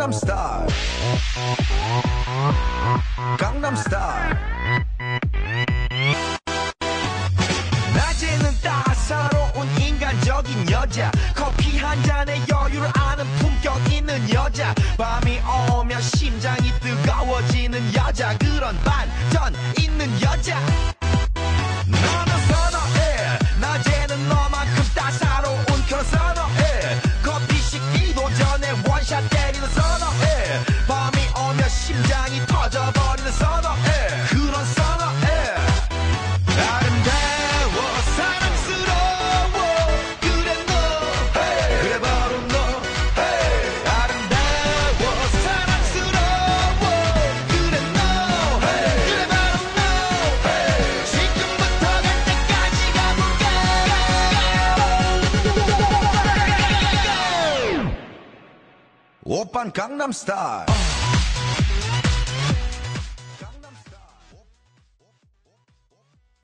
강남스타일 강남스타일 낮에는 따사로운 인간적인 여자 커피 한 잔에 여유를 아는 품격 있는 여자 밤이 오면 심장이 뜨거워지는 여자 그런 반전 있는 여자 너는 선호해 낮에는 너만큼 따사로운 그런 선호해 커피 식기도 전에 원샷 때리는 선호해 밤이 오면 심장이 터져버리는 선호해 그런 선호해 아름다워 사랑스러워 그래 너 hey. 그래 바로 너 hey. 아름다워 사랑스러워 그래 너 hey. 그래 바로 너 hey. 지금부터 갈 때까지 가볼까 오빤 강남스타일